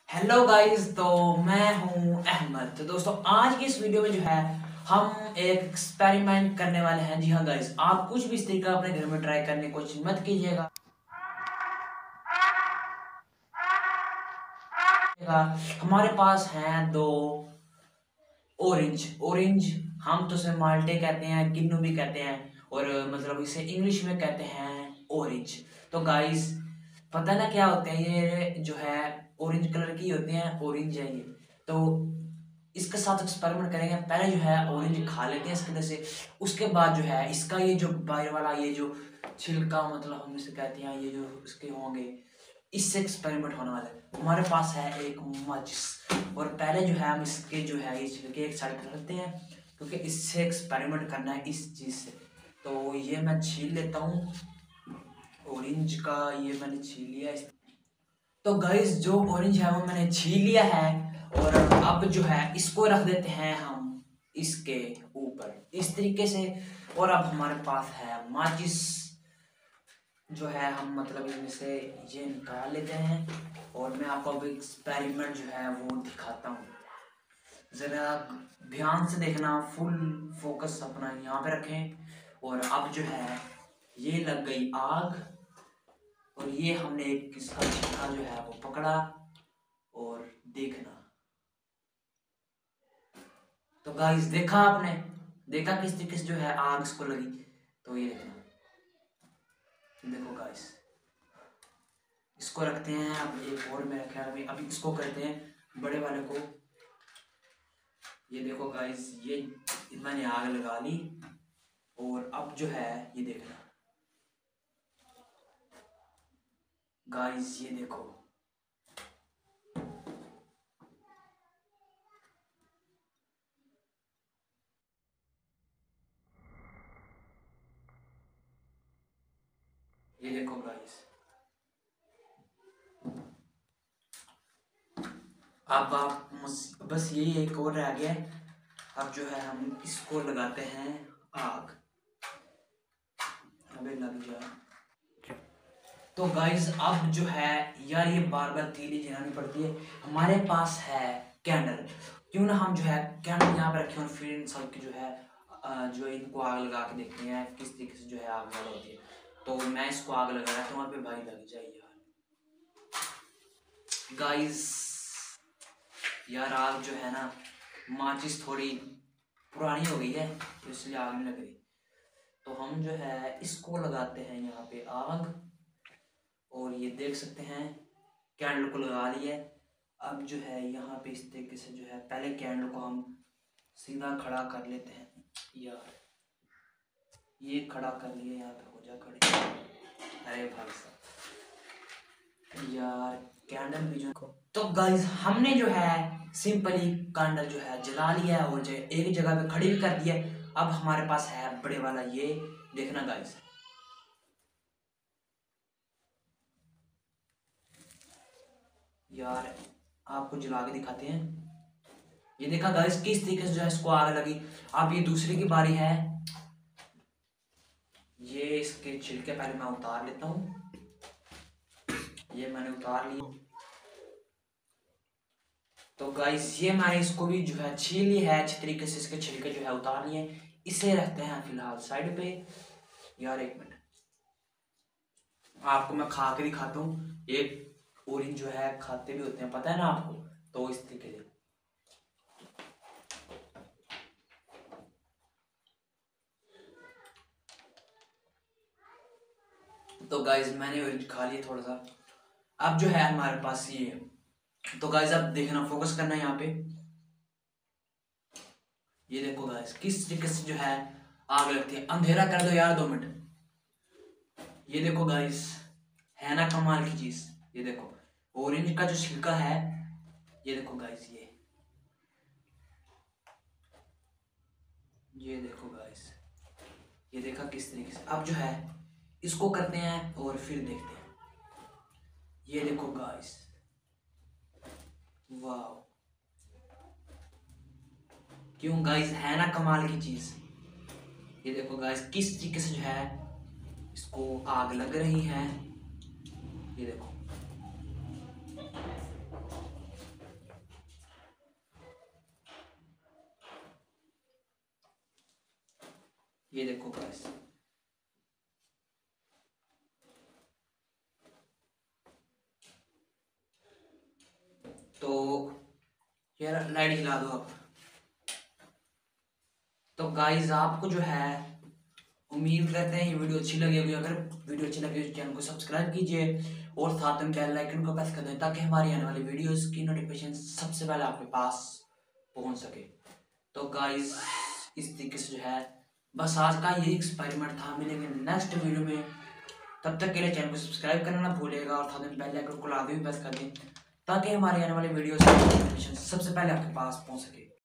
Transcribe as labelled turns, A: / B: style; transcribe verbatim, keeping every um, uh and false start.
A: Hello guys, तो मैं हूं अहमद। तो दोस्तों, आज की इस वीडियो में जो है हम एक एक्सपेरिमेंट करने वाले हैं। जी हाँ गाइस, आप कुछ भी इस तरीका अपने घर में ट्राई करने की कोशिश मत कीजिएगा। हमारे पास हैं दो ऑरेंज ऑरेंज हम तो उसे माल्टे कहते हैं, किन्नू भी कहते हैं, और मतलब इसे इंग्लिश में कहते हैं ऑरेंज। तो गाइस, पता ना क्या होते हैं ये, जो है ऑरेंज कलर की होते हैं, ऑरेंज है ये। तो इसके साथ एक्सपेरिमेंट करेंगे। पहले जो है ऑरेंज खा लेते हैं इसके अंदर से, उसके बाद जो है इसका ये जो बाहर वाला ये जो छिलका, मतलब हम इसे कहते हैं, ये जो इसके होंगे, इससे एक्सपेरिमेंट होने वाला है। हमारे पास है एक माचिस, और पहले जो है हम इसके जो है ये छिलके एक साइड पर रखते हैं, क्योंकि इससे एक्सपेरिमेंट करना है इस चीज़ से। तो ये मैं छील लेता हूँ ऑरेंज का, ये मैंने छील लिया इस। तो गाइस, जो ऑरेंज है वो मैंने छील लिया है, और अब जो है इसको रख देते हैं हम इसके ऊपर इस तरीके से। और अब हमारे पास है माचिस, जो है हम मतलब इनमें से ये निकाल लेते हैं, और मैं आपको अब एक्सपेरिमेंट जो है वो दिखाता हूँ। ज़रा ध्यान से देखना, फुल फोकस अपना यहाँ पे रखें। और अब जो है ये लग गई आग, और ये हमने एक किसका छिलका जो है वो पकड़ा, और देखना। तो गाइस, देखा आपने, देखा किस तरीके से जो है आग इसको लगी। तो ये देखना, देखो गाइस, इसको रखते हैं। अब एक और मेरा ख्याल में अभी इसको करते हैं बड़े वाले को। ये देखो गाइस, ये मैंने आग लगा ली, और अब जो है ये देखना गाइस, ये देखो, ये देखो गाइस। अब आप बस यही एक और रह गया। अब जो है हम इसको लगाते हैं आग। अबे लग जा। तो गाइज, अब जो है यार, ये बार बार तीली जलानी पड़ती है। हमारे पास है कैंडल, क्यों ना हम जो है कैंडल यहाँ पे रखें, और फिर इन सब की जो है अ, जो इनको आग लगा के देखते हैं किस तरीके से जो है आग ज्यादा होती है। तो मैं इसको आग लगा रहा था, वहाँ पे भाई लग जाए यार। गाइज यार, आग जो है ना, माचिस थोड़ी पुरानी हो गई है, तो इसलिए आग नहीं लग रही। तो हम जो है इसको लगाते हैं यहाँ पे आग, और ये देख सकते हैं कैंडल को लगा लिया। अब जो है यहाँ पे इस तरीके से जो है पहले कैंडल को हम सीधा खड़ा कर लेते हैं। यार ये खड़ा कर लिया, यहाँ पे हो जा खड़े। अरे भाई साहब, यार कैंडल भी जो। तो गाइस, हमने जो है सिंपली कैंडल जो है जला लिया है, और जो एक जगह पे खड़ी भी कर दिया। अब हमारे पास है बड़े वाला, ये देखना गाइस। यार आपको जला के दिखाते हैं। ये देखा गाइस, किस तरीके से जो है इसको आग लगी। अब ये दूसरे की बारी है। ये इसके छिलके पहले मैं उतार लेता हूँ। ये मैंने उतार लिया। तो गाइस, ये मैंने इसको भी जो है छील ली है अच्छी तरीके से, इसके छिलके जो है उतार लिए। इसे रखते हैं फिलहाल साइड पे। यार एक मिनट, आपको मैं खा के दिखाता हूँ। एक ऑरेंज जो है खाते भी होते हैं, पता है ना आपको। तो इस तरीके से तो गाइस, मैंने ऑरेंज खा लिया थोड़ा सा। अब जो है हमारे पास ये। तो गाइस, अब देखना, फोकस करना है यहाँ पे। ये देखो गाइस, किस तरीके से जो है आग लगती है। अंधेरा कर दो यार, दो मिनट। ये देखो गाइस, है ना कमाल की चीज। ये देखो ऑरेंज का जो छिलका है, ये देखो गाइस, ये ये देखो गाइस, ये देखा किस तरीके से। अब जो है इसको करते हैं, और फिर देखते हैं। ये देखो गाइस, वाह, क्यों गाइस, है ना कमाल की चीज। ये देखो गाइस, किस तरीके से जो है इसको आग लग रही है। ये देखो, ये देखो गाइस, तो यार लाइट जला दो आप। तो गाइस आपको जो है, उम्मीद करते हैं ये वीडियो अच्छी लगी होगी। अगर वीडियो अच्छी लगी तो चैनल को सब्सक्राइब कीजिए और साथ में बेल आइकन को प्रेस कर दें ताकि हमारी आने वाली वीडियोस की नोटिफिकेशन सबसे पहले आपके पास पहुंच सके। तो गाइस इस तरीके से जो है बस आज का ये एक्सपेरिमेंट था। मिलेंगे नेक्स्ट वीडियो में, तब तक के लिए चैनल को सब्सक्राइब करना ना भूलिएगा और साथ में बेल आइकन को लाजमी प्रेस कर दें ताकि हमारी आने वाली वीडियोस की नोटिफिकेशन सबसे पहले आपके पास पहुंच सके।